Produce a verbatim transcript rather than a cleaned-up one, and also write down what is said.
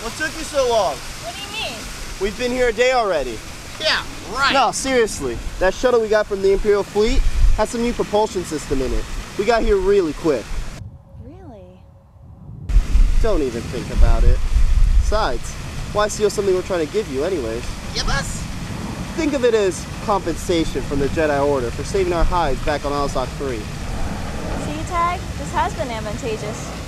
What took you so long? What do you mean? We've been here a day already. Yeah, right. No, seriously. That shuttle we got from the Imperial Fleet has some new propulsion system in it. We got here really quick. Really? Don't even think about it. Besides, why steal something we're trying to give you anyways? Give us? Think of it as compensation from the Jedi Order for saving our hides back on Alzok three. See, Tag? This has been advantageous.